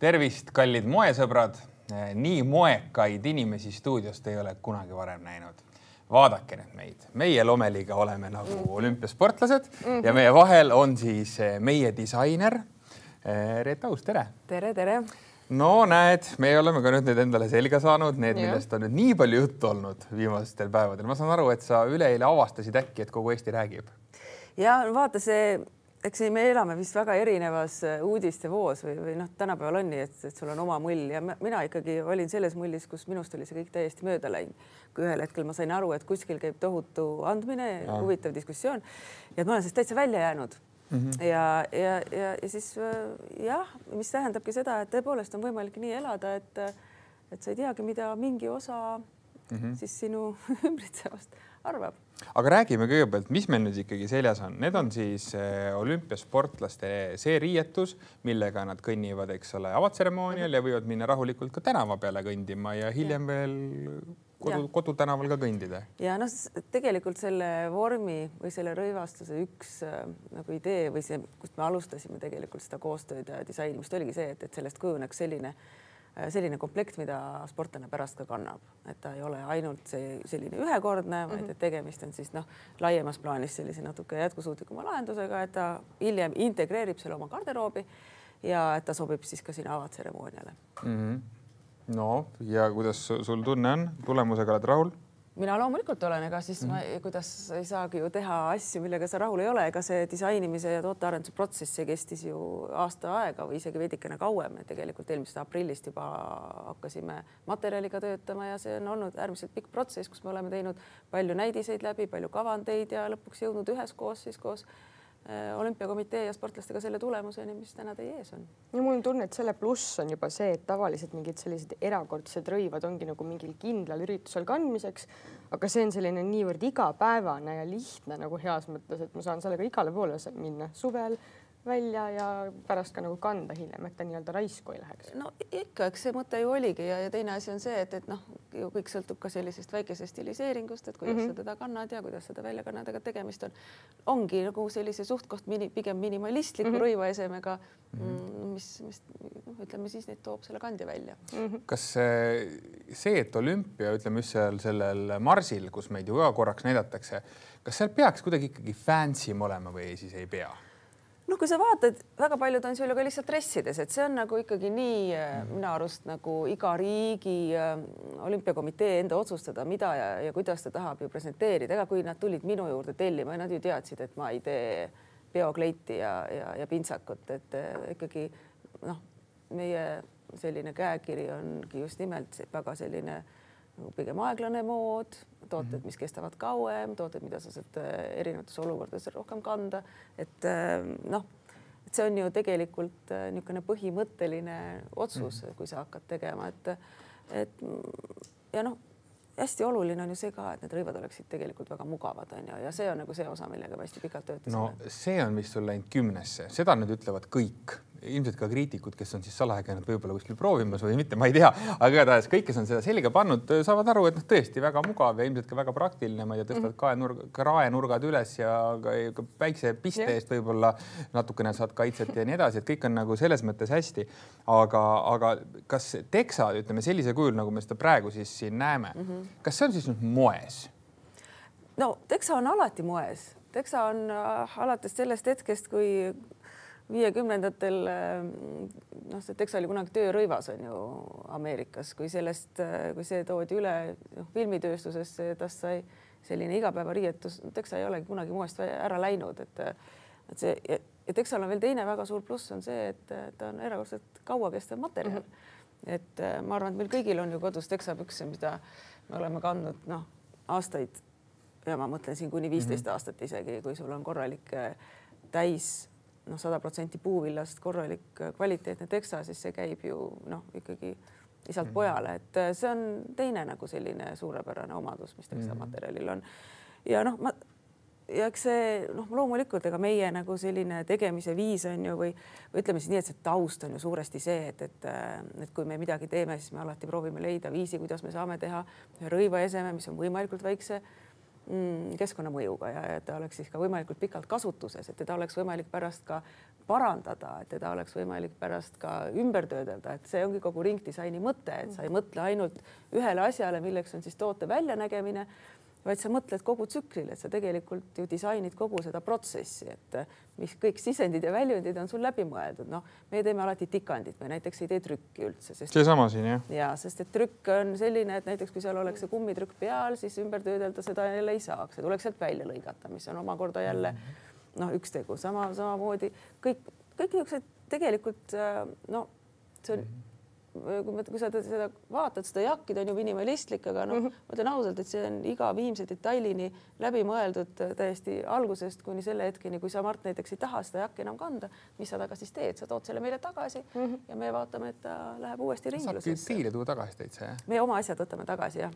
Tervist, kallid moesõbrad. Nii moekaid inimesi stuudiost ei ole kunagi varem näinud. Vaadake nüüd meid. Meie Lomeliga oleme nagu olümpiasportlased ja meie vahel on siis meie disainer. Reet Aus, tere! Tere, tere! No näed, me oleme ka nüüd endale selga saanud, millest on nüüd nii palju juttu olnud viimastel päevadel. Ma saan aru, et sa üleeile avastasid äkki, et kogu Eesti räägib. Ja vaata see, eks me elame vist väga erinevas uudiste voos või tänapäeval on nii, et sul on oma mull ja mina ikkagi olin selles mullis, kus minust oli see kõik täiesti mööda läinud. Kui ühel hetkel ma sain aru, et kuskil käib tohutu andmine, huvitav diskussioon ja ma olen siis täitsa välja jäänud. Ja siis jah, mis tähendabki seda, et tõepoolest on võimalik nii elada, et sa ei teagi, mida mingi osa siis sinu ümbritsevast arvab. Aga räägime kõigepealt, mis meil nüüd ikkagi seljas on. Need on siis olümpiasportlaste see riietus, millega nad kõnnivad, eks ole, avatseremoonial ja võivad minna rahulikult ka tänava peale kõndima ja hiljem veel kodutänaval ka kõndida. Ja tegelikult selle vormi või selle rõivastuse üks nagu idee või see, kust me alustasime tegelikult seda koostööd ja disainimist oligi see, et sellest kujuneks selline komplekt, mida sportlane pärast ka kannab. Et ta ei ole ainult selline ühekordne, vaid et tegemist on siis laiemas plaanis sellise natuke jätkusuutlikuma lahendusega, et ta hiljem integreerib selle oma garderoobi ja et ta sobib siis ka sinna avatseremooniale. No ja kuidas sul tunne on? Tulemusega oled rahul? Mina loomulikult olen, ega siis kuidas ei saagi ju teha asju, millega sa rahul ei ole, ega see disainimise ja tootearenduse protsess kestis ju aasta aega või isegi veidikene kauem. Tegelikult eelmisest aprillist juba hakkasime materjaliga töötama ja see on olnud äärmiselt pikk protsess, kus me oleme teinud palju näidiseid läbi, palju kavandeid ja lõpuks jõudnud üheskoos siis koos olümpiakomitee ja sportlastega selle tulemuseni, mis täna teie ees on. Ja mul on tunne, et selle pluss on juba see, et tavaliselt mingid sellised erakordsed rõivad ongi nagu mingil kindlal üritusel kandmiseks, aga see on selline niivõrd igapäevane ja lihtne nagu heas mõttes, et ma saan sellega igale poole minna suvel välja ja pärast ka nagu kanda hiljem, et ta nii-öelda raisku ei läheks. No ikka, eks see mõte ju oligi ja teine asi on see, et kõik sõltub ka sellisest väikesest stiliseeringust, et kuidas sa teda kannad ja kuidas seda välja kannad, aga tegemist ongi nagu sellise suhtkoht pigem minimalistliku rõivaesemega, mis ütleme siis neid toob selle kandja välja. Kas see, et olümpia, ütleme just sellel marsil, kus meid ju korraks näidatakse, kas seal peaks kuidagi ikkagi fansim olema või siis ei pea? No kui sa vaatad, väga paljud on sul ju ka lihtsalt dressides, et see on nagu ikkagi nii minu arust nagu iga riigi olümpiakomitee enda otsustada, mida ja kuidas ta tahab ju presenteerida. Ega kui nad tulid minu juurde tellima, nad ju teadsid, et ma ei tee peokleiti ja pintsakut, et ikkagi meie selline käekiri ongi just nimelt väga selline pigem aeglane mood, tooted, mis kestavad kauem, tooted, mida sa saad erinevates olukordades rohkem kanda. Et see on ju tegelikult niisugune põhimõtteline otsus, kui sa hakkad tegema. Ja hästi oluline on ju see ka, et need rõivad oleksid tegelikult väga mugavad ja see on nagu see osa, millega me hästi pikalt töötasime. No see on vist sul läinud 10-sse. Seda nüüd ütlevad kõik. Ilmselt ka kriitikud, kes on siis salaja käinud võib-olla kuskil proovimas või mitte, ma ei tea, aga igatahes kõik, kes on seda selga pannud, saavad aru, et tõesti väga mugav ja ilmselt ka väga praktiline, ma ei tea, tõstad kraenurgad üles ja päikse piste eest võib-olla natukene saad kaitset ja nii edasi, et kõik on nagu selles mõttes hästi. Aga kas teksa, ütleme sellise kujul, nagu me seda praegu siis siin näeme, kas see on siis nüüd moes? No teksa on alati moes. Teksa on alates sellest hetkest, kui 50-ndatel, see teksa oli kunagi töörõivas on ju Ameerikas, kui see toodi üle filmitööstusesse, tast sai selline igapäevariietus, teksa ei olegi kunagi moest ära läinud. Ja teksal on veel teine väga suur pluss on see, et ta on erakordselt kaua kestev materjal. Et ma arvan, et meil kõigil on ju kodus teksapükse, mida me oleme kandnud aastaid ja ma mõtlen siin kuni 15 aastat isegi, kui sul on korralik täis 100% puuvillast korralik kvaliteetne teksa, siis see käib ju ikkagi isalt pojale, et see on teine nagu selline suurepärane omadus, mis teksa materjalil on. Ja eks see loomulikult ega meie nagu selline tegemise viis on ju või ütleme siis nii, et see taust on ju suuresti see, et kui me midagi teeme, siis me alati proovime leida viisi, kuidas me saame teha rõivaeseme, mis on võimalikult väikse keskkonnamõjuga ja et ta oleks siis ka võimalikult pikalt kasutuses, et teda oleks võimalik pärast ka parandada, et teda oleks võimalik pärast ka ümber töödelda, et see ongi kogu ringdisaini mõte, et sa ei mõtle ainult ühele asjale, milleks on siis toote väljanägemine, vaid sa mõtled kogu tsüklile, et sa tegelikult ju disainid kogu seda protsessi, et mis kõik sisendid ja väljundid on sul läbi mõeldud. Noh, me teeme alati tikandit, me näiteks ei tee trükki üldse. Seesama siin, jah? Ja, sest et trükk on selline, et näiteks kui seal oleks see kummitrükk peal, siis ümber töödelda seda jälle ei saaks, see tuleks sealt välja lõigata, mis on omakorda jälle üks tegu. Samamoodi kõik niisugused tegelikult see on kui sa seda vaatad, seda jakkid on ju minimalistlik, aga ma ütlen ausalt, et see on iga viimse detailini läbi mõeldud täiesti algusest kuni selle hetkeni, kui sa, Mart, näiteks ei taha seda jakki enam kanda, mis sa taga siis teed, sa tood selle meile tagasi ja me vaatame, et ta läheb uuesti ringlusesse. Saabki teile tuua tagasi täitsa, jah? Me oma asjad võtame tagasi, jah.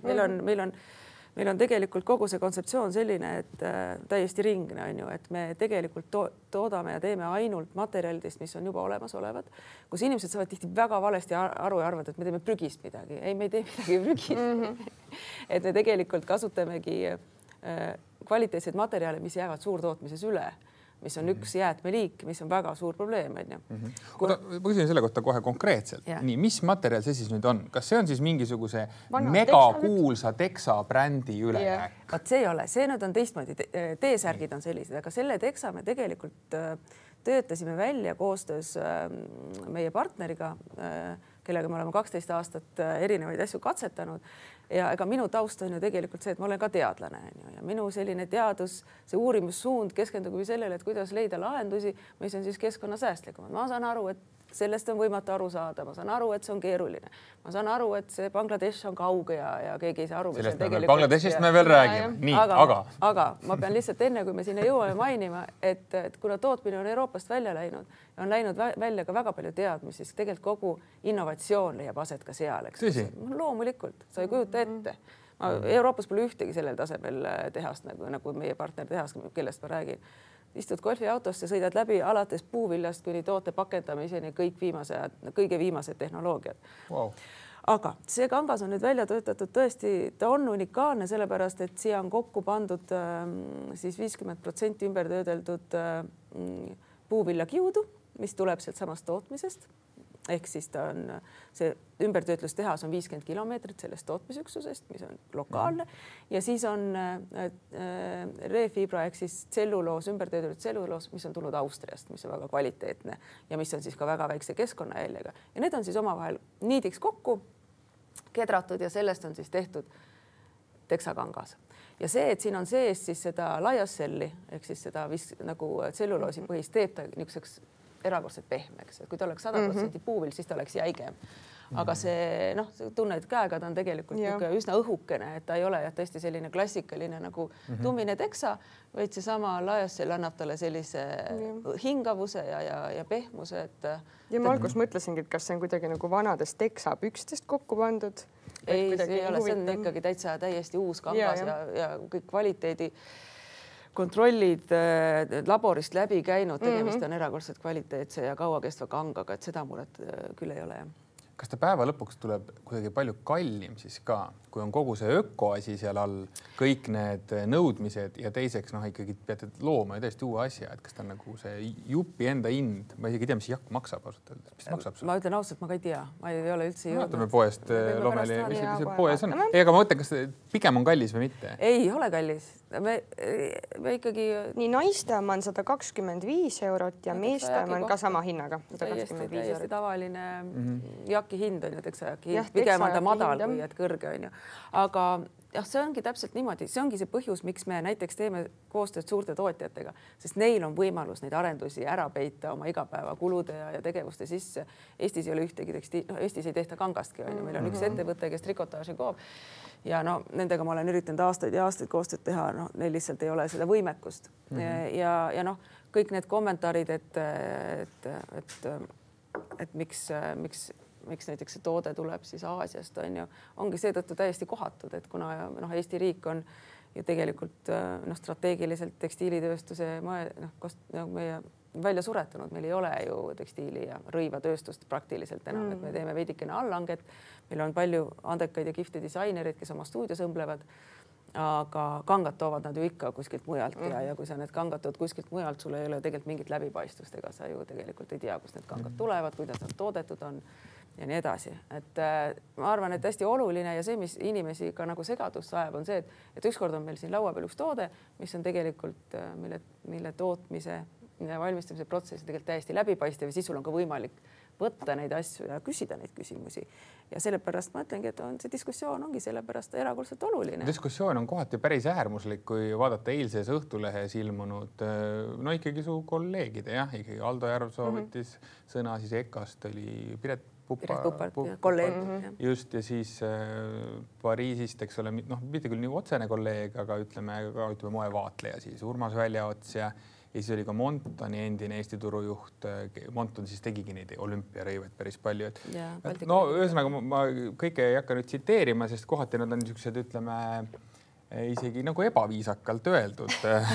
Meil on tegelikult kogu see kontseptsioon selline, et täiesti ringne on ju, et me tegelikult toodame ja teeme ainult materjalidest, mis on juba olemasolevad, kus inimesed saavad tihti väga valesti aru ja arvavad, et me teeme prügist midagi. Ei, me ei tee midagi prügist. Et me tegelikult kasutamegi kvaliteetseid materjale, mis jäävad suurtootmises üle, mis on üks jäätmeliik, mis on väga suur probleem. Ma küsin selle kohta kohe konkreetselt. Nii, mis materjal see siis nüüd on? Kas see on siis mingisuguse megakuulsa Texa brändi ülejääk? Vaat see ei ole, see nüüd on teistmoodi. T-särgid on sellised, aga selle Texa me tegelikult töötasime välja koostöös meie partneriga, kellega me oleme 12 aastat erinevaid asju katsetanud. Ja ega minu taust on ju tegelikult see, et ma olen ka teadlane ja minu selline teadus, see uurimussuund keskendub sellele, et kuidas leida lahendusi, mis on siis keskkonnasäästlikumad. Ma saan aru, et sellest on võimatu aru saada, ma saan aru, et see on keeruline. Ma saan aru, et see Bangladesh on kauge ja keegi ei saa aru. Bangladeshist me veel räägime. Nii, aga ma pean lihtsalt enne, kui me sinna jõuame mainima, et kuna tootmine on Euroopast välja läinud ja on läinud välja ka väga palju teadmisi, siis tegelikult kogu innovatsioon leiab aset ka seal. Loomulikult, sa ei kujuta ette. Euroopas pole ühtegi sellel tasemel tehast, nagu meie partner tehas, kellest ma räägin. Istud golfiautosse, sõidad läbi alates puuviljast kuni toote pakendamiseni kõige viimased tehnoloogiad. Wow. Aga see kangas on nüüd välja töötatud tõesti, ta on unikaalne sellepärast, et siia on kokku pandud siis 50% ümber töödeldud puuviljakiudu, mis tuleb sealt samast tootmisest. Ehk siis ta on, see ümbertöötlustehas on 50 kilomeetrit sellest tootmisüksusest, mis on lokaalne ja siis on refibra ehk siis tselluloos, ümbertöödeldud tselluloos, mis on tulnud Austriast, mis on väga kvaliteetne ja mis on siis ka väga väikse keskkonnajäljega. Ja need on siis omavahel niidiks kokku kedratud ja sellest on siis tehtud Texa kangas. Ja see, et siin on sees siis seda laiasselli ehk siis seda nagu tselluloosi põhist teeb ta niisuguseks erakordselt pehmeks, et kui ta oleks 100% puuvil, siis ta oleks jäigem. Aga see, tunned käega, ta on tegelikult üsna õhukene, et ta ei ole tõesti selline klassikaline nagu tummine Texa, vaid see sama laiassell annab talle sellise hingavuse ja pehmuse. Ja ma alguses mõtlesingi, et kas see on kuidagi nagu vanadest Texa pükstest kokku pandud? Ei, see ei ole, see on ikkagi täiesti uus kangas ja kõik kvaliteedi kontrollid laborist läbi käinud, tegemist on erakordselt kvaliteetse ja kauakestva kangaga, et seda muret küll ei ole. Kas ta päeva lõpuks tuleb kuidagi palju kallim siis ka, kui on kogu see ökoasi seal all, kõik need nõudmised ja teiseks ikkagi peate looma ja täiesti uue asja, et kas ta on nagu see jupi enda hind, ma isegi ei tea, mis jakk maksab ausalt öeldes. Mis maksab? Ma ütlen ausalt, ma ka ei tea, ma ei ole üldse jõudnud. Vaatame poest Lomeli, mis see poes on. Ega ma mõtlen, kas pigem on kallis või mitte? Ei ole kallis. Me ikkagi... Nii naiste on 125 eurot ja meeste on ka sama hinnaga. Täiesti tavaline jaki hind on ju, Texa jaki hind. Pigem on ta madal kui et kõrge on ju. Aga see ongi täpselt niimoodi. See ongi see põhjus, miks me näiteks teeme koostööd suurte tootjatega, sest neil on võimalus neid arendusi ära peita oma igapäeva kulude ja tegevuste sisse. Eestis ei ole ühtegi Eestis ei tehta kangastki. Meil on üks ettevõte, kes trikotaaži koob. Ja nendega ma olen üritanud aastaid ja aastaid koostööd teha, neil lihtsalt ei ole seda võimekust. Ja kõik need kommentaarid, et miks näiteks see toode tuleb siis Aasiast, ongi seetõttu täiesti kohatud, et kuna Eesti riik on ju tegelikult strateegiliselt tekstiilitööstuse meie välja suretanud, meil ei ole ju tekstiili ja rõivatööstust praktiliselt enam, et me teeme veidikene allanget. Meil on palju andekaid ja kihvti disainerid, kes oma stuudios õmblevad aga kangad toovad nad ju ikka kuskilt mujalt ja kui sa need kangad tood kuskilt mujalt, sul ei ole tegelikult mingit läbipaistvust, ega sa ju tegelikult ei tea, kust need kangad tulevad, kuidas nad toodetud on ja nii edasi. Et ma arvan, et hästi oluline ja see, mis inimesi ka nagu segadusse ajab, on see, et ükskord on meil siin laua peal üks toode, mis on tegelikult, mille tootmise ja valmistamise protsessi tegelikult täiesti läbipaistev ja siis sul on ka võimalik võtta neid asju ja küsida neid küsimusi. Ja sellepärast ma ütlengi, et see diskussioon ongi sellepärast erakordselt oluline. Diskussioon on kohati päris äärmuslik, kui vaadata eilses Õhtulehes ilmunud, no ikkagi su kolleegide, ikkagi Aldo Järvsoo võttis sõna, siis EKA-st oli Piret Puppart, kolleeg. Just ja siis Pariisist, eks ole, mitte küll nii otsene kolleeg, aga ütleme moevaatleja siis Urmas Väljaots ja siis oli ka Montoni endine Eesti turujuht. Monton siis tegigi neid olümpiarõivaid päris palju. No ühesõnaga ma kõike ei hakka nüüd tsiteerima, sest kohati nad on niisugused, ütleme, isegi nagu ebaviisakalt öeldud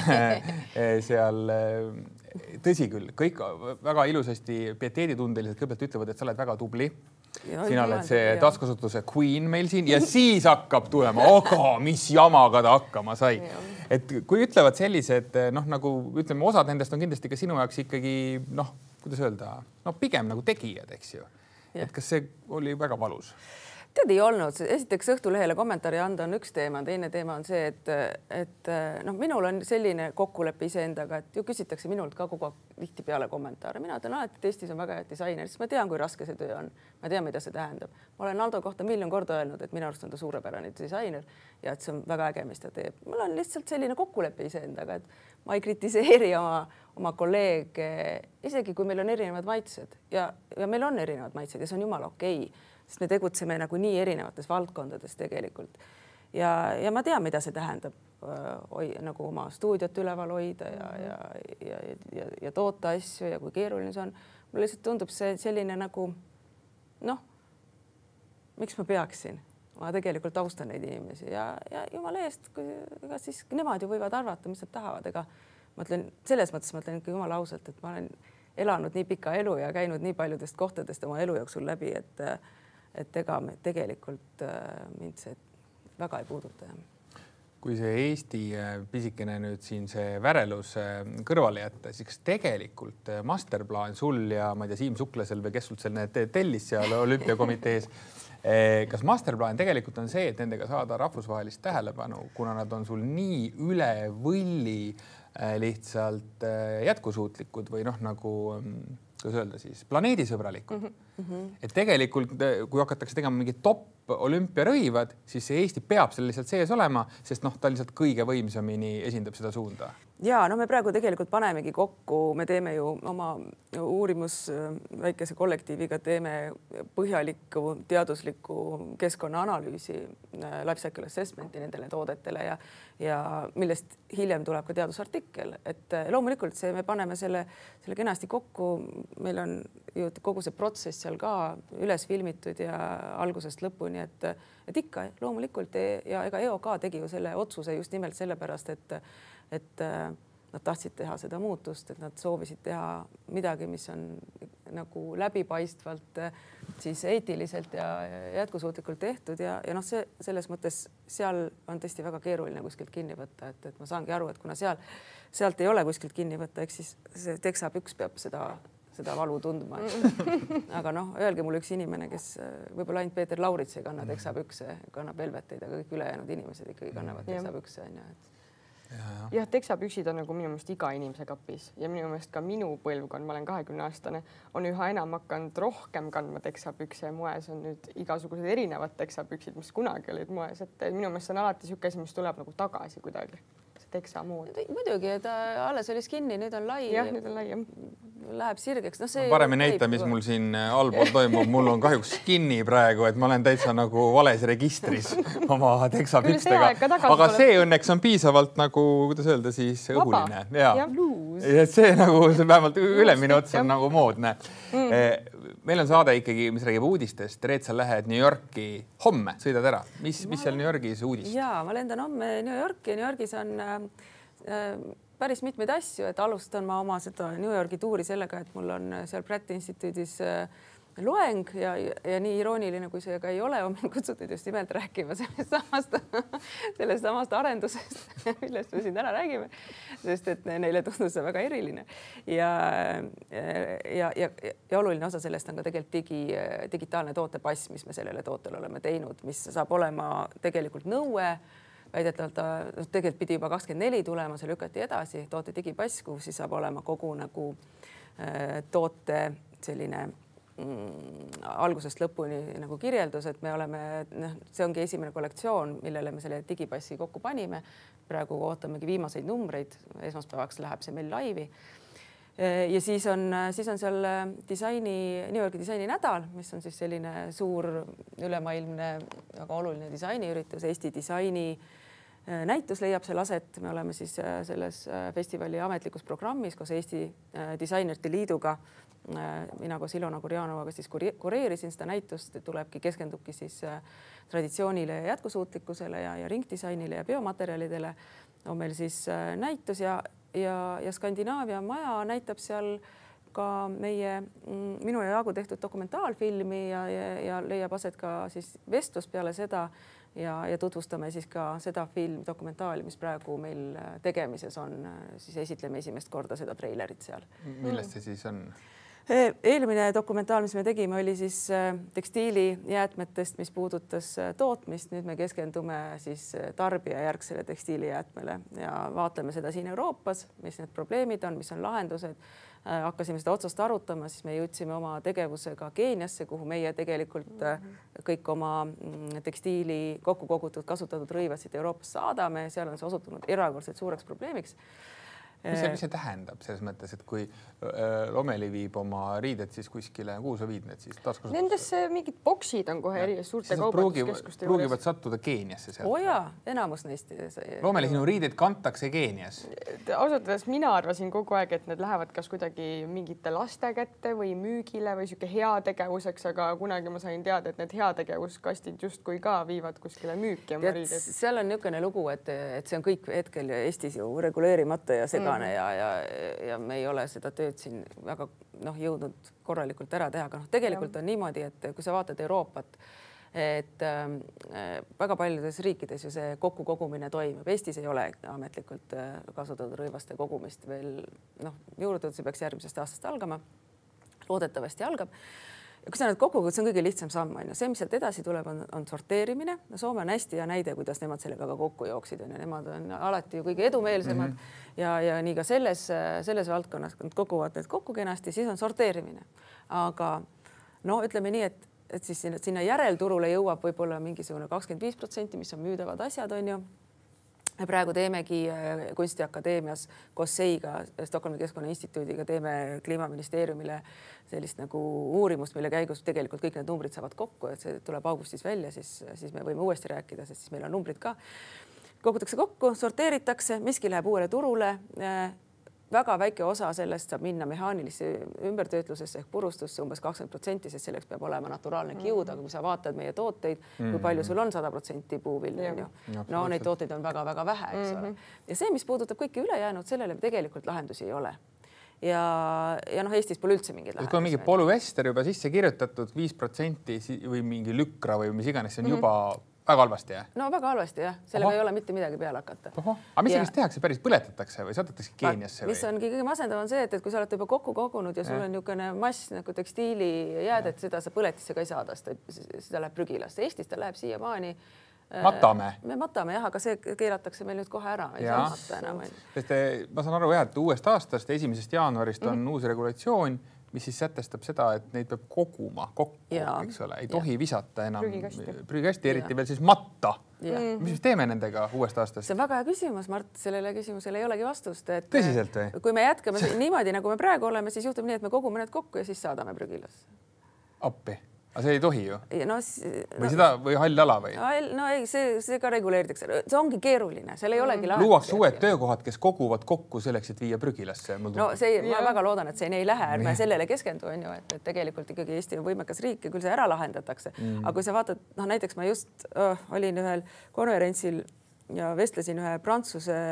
seal. Tõsi küll, kõik väga ilusasti pieteeditundeliselt kõigepealt ütlevad, et sa oled väga tubli. Sina oled see taaskasutuse queen meil siin ja siis hakkab tulema, aga mis jamaga ta hakkama sai. Et kui ütlevad sellised, nagu ütleme, osad nendest on kindlasti ka sinu jaoks ikkagi, kuidas öelda, pigem nagu tegijad, eks ju. Et kas see oli väga valus? Tead ei olnud. Esiteks Õhtulehele kommentaari anda on üks teema. Teine teema on see, et minul on selline kokkulepe iseendaga, et ju küsitakse minult ka kogu tihti peale kommentaare. Mina ütlen alati, et Eestis on väga hea disainer, sest ma tean, kui raske see töö on. Ma tean, mida see tähendab. Ma olen Aldo kohta 1 000 000 korda öelnud, et minu arust on ta suurepärane disainer ja et see on väga äge, mis ta teeb. Mul on lihtsalt selline kokkulepe iseendaga, et ma ei kritiseeri oma kolleege, isegi kui meil on erinevad maitsed ja meil on erinevad maitsed ja see on jumala okei. Sest me tegutseme nagu nii erinevates valdkondades tegelikult. Ja ma tean, mida see tähendab nagu oma stuudiot üleval hoida ja toota asju ja kui keeruline see on. Mulle lihtsalt tundub see selline nagu, miks ma peaksin? Ma tegelikult austan neid inimesi ja jumala eest, siis nemad ju võivad arvata, mis nad tahavad. Ega ma ütlen, selles mõttes ma ütlen ikka jumala ausalt, et ma olen elanud nii pika elu ja käinud nii paljudest kohtadest oma elu jooksul läbi, et ega me tegelikult mind see väga ei puuduta. Kui see Eesti pisikene nüüd siin see värelus kõrvale jätta, siis tegelikult masterplaan sul ja ma ei tea, Siim Suklasel või kes sul seal tellis seal olümpiakomitees, kas masterplaan tegelikult on see, et nendega saada rahvusvahelist tähelepanu, kuna nad on sul nii üle võlli lihtsalt jätkusuutlikud või nagu kuidas öelda siis, planeedisõbralikud. Et tegelikult, kui hakatakse tegema mingi top olümpiarõivad, siis see Eesti peab seal lihtsalt sees olema, sest ta lihtsalt kõige võimsamini esindab seda suunda. Ja me praegu tegelikult panemegi kokku, me teeme ju oma uurimus väikese kollektiiviga, teeme põhjalikku teaduslikku keskkonnaanalüüsi life cycle assessmenti nendele toodetele ja millest hiljem tuleb ka teadusartikkel. Et loomulikult me paneme selle kenasti kokku, meil on ju kogu see protsess seal ka üles filmitud ja algusest lõpuni, et ikka loomulikult ja ega EOK tegi ju selle otsuse just nimelt sellepärast, et nad tahtsid teha seda muutust, et nad soovisid teha midagi, mis on nagu läbipaistvalt siis eetiliselt ja jätkusuutlikult tehtud ja see selles mõttes seal on tõesti väga keeruline kuskilt kinni võtta, et ma saangi aru, et kuna sealt ei ole kuskilt kinni võtta, eks siis see Texab 1 peab seda valu tundma. Aga öelge mulle üks inimene, kes võib-olla ainult Peeter Laurits ei kanna Texab 1, kannab Velveteid, aga kõik ülejäänud inimesed ikkagi kannavad Texab 1. Jah, Texab 1 on nagu minu meelest iga inimese kapis ja minu meelest ka minu põlvkond, ma olen 20-aastane, on üha enam hakanud rohkem kandma Texab 1 ja moes on nüüd igasugused erinevad Texab 1, mis kunagi olid moes, et minu meelest see on alati niisugune asi, mis tuleb nagu tagasi kuidagi. Texa mood. Muidugi, et alles oli skinni, nüüd on lai. Jah, nüüd on lai, jah. Läheb sirgeks. Parem ei näita, mis mul siin allpool toimub. Mul on kahjuks skinni praegu, et ma olen täitsa nagu vales registris oma Texa pükstega. Aga see õnneks on piisavalt nagu, kuidas öelda, siis õhuline. Ja see nagu vähemalt üle minu ots on nagu moodne. Meil on saade ikkagi, mis räägib uudistest. Reet, sa lähed New Yorki homme, sõidad ära. Mis seal New Yorgis uudist? Jaa, ma lendan homme New Yorki. New Yorgis on päris mitmeid asju, et alustan ma oma seda New Yorgi tuuri sellega, et mul on seal Pratt Instituudis loeng ja nii irooniline, kui see ka ei ole, on mind kutsutud just nimelt rääkima sellest samast arendusest, millest me siin täna räägime, sest et neile tundus see väga eriline ja oluline osa sellest on ka tegelikult digitaalne tootepass, mis me sellele tootele oleme teinud, mis saab olema tegelikult nõue, väidetavalt tegelikult pidi juba 24 tulema, see lükati edasi, toote digipass, kuhu siis saab olema kogu nagu toote selline algusest lõpuni nagu kirjeldus, et me oleme, see ongi esimene kollektsioon, millele me selle digipassi kokku panime. Praegu ootamegi viimaseid numbreid, esmaspäevaks läheb see meil laivi. Ja siis on seal New Yorki disaini nädal, mis on siis selline suur ülemaailmne, väga oluline disainiüritus, Eesti disaini näitus leiab seal aset. Me oleme siis selles festivali ametlikus programmis koos Eesti Disainerite Liiduga. Mina koos Ilona Kurjanovaga siis kureerisin seda näitust, keskendubki siis traditsioonile ja jätkusuutlikkusele ja ringdisainile ja biomaterjalidele. On meil siis näitus ja Skandinaavia maja näitab seal ka minu ja Jaagu tehtud dokumentaalfilmi ja leiab aset ka siis vestlus peale seda ja tutvustame siis ka seda dokumentaali, mis praegu meil tegemises on, siis esitleme esimest korda seda treilerit seal. Millest see siis on? Eelmine dokumentaal, mis me tegime, oli siis tekstiilijäätmetest, mis puudutas tootmist. Nüüd me keskendume siis tarbijajärgsele tekstiilijäätmele ja vaatleme seda siin Euroopas, mis need probleemid on, mis on lahendused. Hakkasime seda otsast arutama, siis me jõudsime oma tegevusega Keeniasse, kuhu meie tegelikult kõik oma tekstiili kokku kogutud, kasutatud rõivasid Euroopas saadame. Seal on see osutunud erakordselt suureks probleemiks. Mis see tähendab selles mõttes, et kui Lomeli viib oma riided siis kuskile, kuhu sa viid need siis taaskasutusse? Nendesse mingid boksid on kohe eri suurte kaubanduskeskuste juures. Pruugivad sattuda Keeniasse sealt? Jaa, enamus neist. Lomeli sinu riided kantakse Keenias? Ausalt öeldes mina arvasin kogu aeg, et need lähevad kas kuidagi mingite laste kätte või müügile või siuke heategevuseks, aga kunagi ma sain teada, et need heategevuskastid justkui ka viivad kuskile müüki oma riided. Seal on niisugune lugu, et see on kõik hetkel Eestis ju reguleerimata ja segane ja me ei ole seda tööd siin väga jõudnud korralikult ära teha, aga tegelikult on niimoodi, et kui sa vaatad Euroopat, et väga paljudes riikides ju see kokkukogumine toimub. Eestis ei ole ametlikult kasutatud rõivaste kogumist veel, juurde see peaks järgmisest aastast algama, loodetavasti algab. Ja kui sa need kokkukogud, see on kõige lihtsam samm. See, mis sealt edasi tuleb, on sorteerimine. Soome on hästi hea näide, kuidas nemad sellega ka kokku jooksid. Nemad on alati ju kõige edumeelsemad ja nii ka selles valdkonnas koguvad need kokku kenasti, siis on sorteerimine. Aga ütleme nii, et siis sinna järelturule jõuab võib-olla mingisugune 25%, mis on müüdavad asjad, on ju. Me praegu teemegi Kunstiakadeemias koos SEIga, Stockholmi Keskkonnainstituudiga teeme Kliimaministeeriumile sellist nagu uurimust, mille käigus tegelikult kõik need numbrid saavad kokku, et see tuleb augustis välja, siis me võime uuesti rääkida, sest siis meil on numbrid ka. Kogutakse kokku, sorteeritakse, miski läheb uuele turule. Väga väike osa sellest saab minna mehaanilisse ümbertöötlusesse ehk purustusse umbes 20%, sest selleks peab olema naturaalne kiud, aga kui sa vaatad meie tooteid, kui palju sul on 100% puuvilja, neid tooteid on väga-väga vähe, eks ole. Ja see, mis puudutab kõiki ülejäänud, sellele tegelikult lahendusi ei ole. Ja Eestis pole üldse mingid lahendusi. Kui on mingi polüester juba sisse kirjutatud 5% või mingi lükra või mis iganes, see on juba väga halvasti, jah? No väga halvasti, jah. Sellega ei ole mitte midagi peale hakata. Aga mis sellist tehakse? Päris põletatakse või saadetakse Keeniasse? Mis ongi kõige masendav on see, et kui sa oled juba kokku kogunud ja sul on niisugune mass nagu tekstiilijäädet, seda sa põletisse ka ei saada, seda läheb prügilasse. Eestis ta läheb siiamaani. Matame? Me matame, jah, aga see keelatakse meil nüüd kohe ära. Ma saan aru, et uuest aastast 1. jaanuarist on uus regulatsioon, mis siis sätestab seda, et neid peab koguma kokku, eks ole, ei tohi visata enam prügikasti, eriti veel siis matta. Mis teeme nendega uuest aastast? See on väga hea küsimus, Mart, sellele küsimusele ei olegi vastust. Tõsiselt või? Kui me jätkame niimoodi, nagu me praegu oleme, siis juhtub nii, et me kogume need kokku ja siis saadame prügilasse. Appi. Aga see ei tohi ju? Või hall ala või? No ei, see ka reguleeritakse. See ongi keeruline, seal ei olegi lahendus. Luuakse uued töökohad, kes koguvad kokku selleks, et viia prügilasse. No ma väga loodan, et see ei lähe, ärme sellele keskendu, on ju, et tegelikult ikkagi Eesti on võimekas riik ja küll see ära lahendatakse. Aga kui sa vaatad, näiteks ma just olin ühel konverentsil ja vestlesin ühe Prantsuse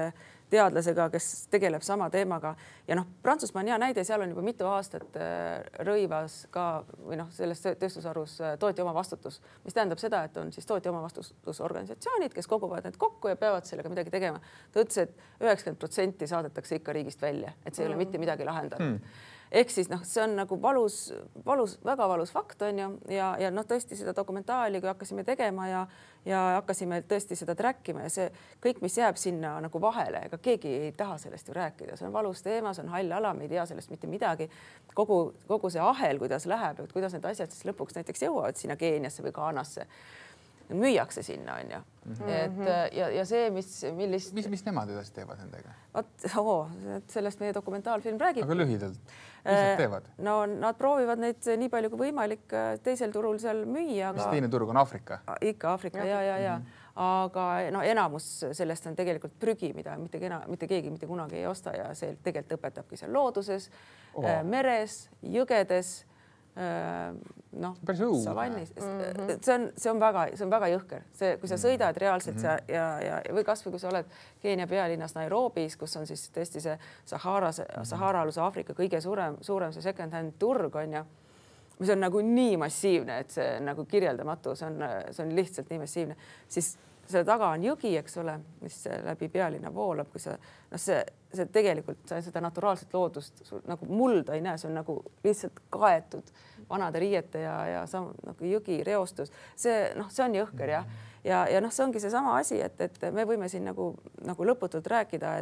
teadlasega, kes tegeleb sama teemaga ja noh, Prantsusmaa on hea näide, seal on juba mitu aastat rõivas ka või noh, selles tööstusharus tootja omavastutus, mis tähendab seda, et on siis tootja omavastutusorganisatsioonid, kes koguvad need kokku ja peavad sellega midagi tegema. Ta ütles, et 90% saadetakse ikka riigist välja, et see ei ole mitte midagi lahendanud. Ehk siis noh, see on nagu väga valus fakt on ju ja noh, tõesti seda dokumentaali, kui hakkasime tegema ja hakkasime tõesti seda trackima ja see kõik, mis jääb sinna nagu vahele, ega keegi ei taha sellest ju rääkida, see on valus teema, see on hall ala, me ei tea sellest mitte midagi. Kogu see ahel, kuidas läheb, et kuidas need asjad siis lõpuks näiteks jõuavad sinna Keeniasse või Ghanasse, müüakse sinna on ju. Et ja see, mis nemad edasi teevad nendega? Sellest meie dokumentaalfilm räägib. Aga lühidalt, mis nad teevad? No nad proovivad neid nii palju kui võimalik teisel turul seal müüa. Mis teine turg on Aafrika? Ikka Aafrika ja. Aga no enamus sellest on tegelikult prügi, mida mitte keegi mitte kunagi ei osta ja see tegelikult õpetabki seal looduses, meres, jõgedes, noh, savannis. See on väga jõhker. See, kui sa sõidad reaalselt ja või kasvõi kui sa oled Keenia pealinnas Nairobis, kus on siis tõesti see Sahara-aluse Aafrika kõige suurem see second-hand turg on ja mis on nagu nii massiivne, et see nagu kirjeldamatu, see on lihtsalt nii massiivne, siis selle taga on jõgi, eks ole, mis läbi pealinna voolab, kui see tegelikult seda naturaalset loodust nagu mulda ei näe, see on nagu lihtsalt kaetud vanade riiete ja nagu jõgi reostus. See on jõhker ja noh, see ongi see sama asi, et me võime siin nagu lõputult rääkida,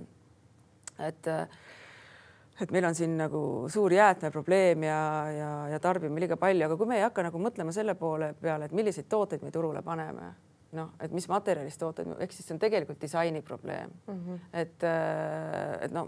et meil on siin nagu suur jäätmeprobleem ja tarbime liiga palju, aga kui me ei hakka nagu mõtlema selle poole peale, et milliseid tooteid me turule paneme, noh, et mis materjalist tooted, ehk siis see on tegelikult disaini probleem. Et no,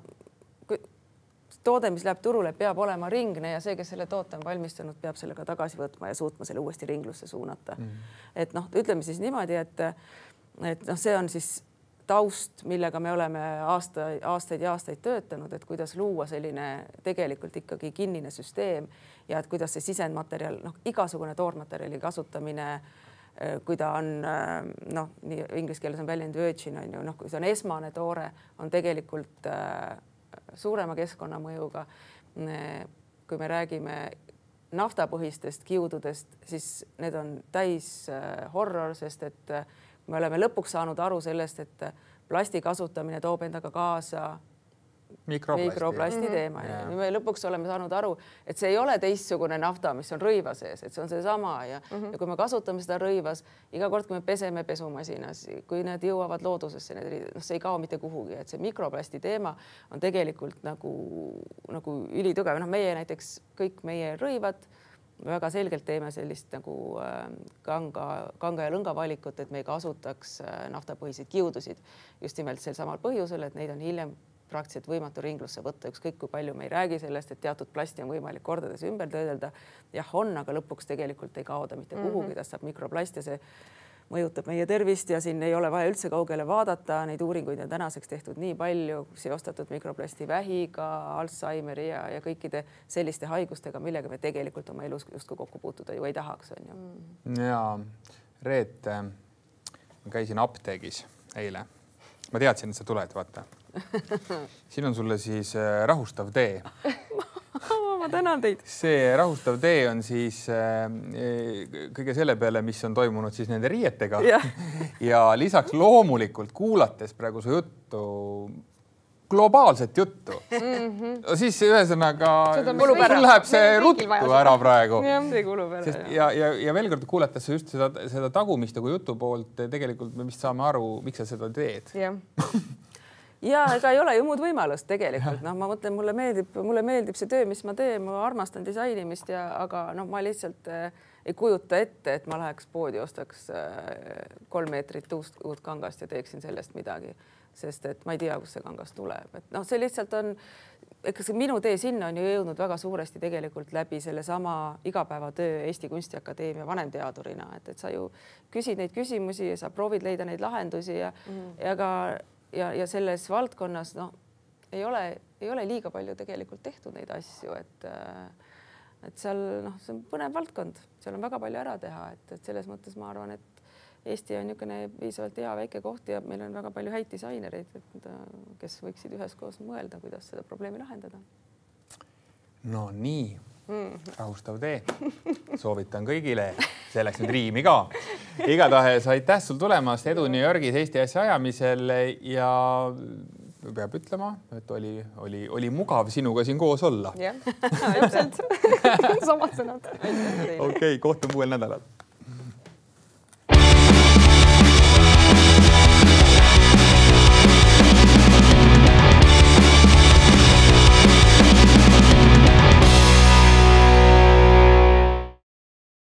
toode, mis läheb turule, peab olema ringne ja see, kes selle toote on valmistanud, peab selle ka tagasi võtma ja suutma selle uuesti ringlusse suunata. Et noh, ütleme siis niimoodi, et noh, see on siis taust, millega me oleme aastaid ja aastaid töötanud, et kuidas luua selline tegelikult ikkagi kinnine süsteem ja et kuidas see sisendmaterjal, noh, igasugune toormaterjali kasutamine, kui ta on, noh, nii inglise keeles on väljend virgin, on ju, noh, kui see on esmane toore, on tegelikult suurema keskkonnamõjuga. Kui me räägime naftapõhistest kiududest, siis need on täis horror, sest et me oleme lõpuks saanud aru sellest, et plasti kasutamine toob endaga kaasa mikroplasti teema. Me lõpuks oleme saanud aru, et see ei ole teistsugune nafta, mis on rõiva sees, et see on seesama ja kui me kasutame seda rõivas, iga kord, kui me peseme pesumasinas, kui need jõuavad loodusesse, see ei kao mitte kuhugi, et see mikroplasti teema on tegelikult nagu ülitugev. Noh, meie näiteks kõik meie rõivad väga selgelt teeme sellist nagu kanga ja lõnga valikut, et me ei kasutaks naftapõhiseid kiudusid just nimelt sel samal põhjusel, et neid on hiljem praktiliselt võimatu ringlusse võtta, ükskõik kui palju me ei räägi sellest, et teatud plasti on võimalik kordades ümber töödelda. Jah, on, aga lõpuks tegelikult ei kaoda mitte kuhugi, ta saab mikroplast ja see mõjutab meie tervist ja siin ei ole vaja üldse kaugele vaadata. Neid uuringuid on tänaseks tehtud nii palju, seostatud mikroplasti vähiga, Alzheimeri ja kõikide selliste haigustega, millega me tegelikult oma elus justkui kokku puutuda ju ei tahaks. On ju. Ja Reet, ma käisin apteegis eile. Ma teadsin, et sa tuled, vaata. Siin on sulle siis rahustav tee. Ma tänan teid. See rahustav tee on siis kõige selle peale, mis on toimunud siis nende riietega. Ja lisaks loomulikult kuulates praegu su juttu, globaalset juttu. Siis ühesõnaga sul läheb see ruttu ära praegu. Ja veel kord kuulates just seda tagumist nagu jutu poolt, tegelikult me vist saame aru, miks sa seda teed. Ja ega ei ole ju muud võimalust tegelikult. No, ma mõtlen, mulle meeldib see töö, mis ma teen, ma armastan disainimist, aga no, ma lihtsalt ei kujuta ette, et ma läheks poodi, ostaks 3 meetrit uut kangast ja teeksin sellest midagi, sest et ma ei tea, kus see kangas tuleb. Et noh, see lihtsalt on, eks minu tee sinna on ju jõudnud väga suuresti tegelikult läbi selle sama igapäevatöö Eesti Kunstiakadeemia vanemteadurina, et sa ju küsid neid küsimusi ja sa proovid leida neid lahendusi ja selles valdkonnas no, ei ole liiga palju tegelikult tehtud neid asju, et seal noh, see on põnev valdkond, seal on väga palju ära teha, et selles mõttes ma arvan, et Eesti on niisugune piisavalt hea väike koht ja meil on väga palju häid disainereid, kes võiksid üheskoos mõelda, kuidas seda probleemi lahendada. No nii, rahustav tee. Soovitan kõigile, see läks nüüd riimi ka. Igatahes aitäh sul tulemast, edu New Yorgis Eesti asja ajamisel ja peab ütlema, et oli mugav sinuga siin koos olla. Jah, täpselt. Samad sõnad. Okei, kohtume uuel nädalal.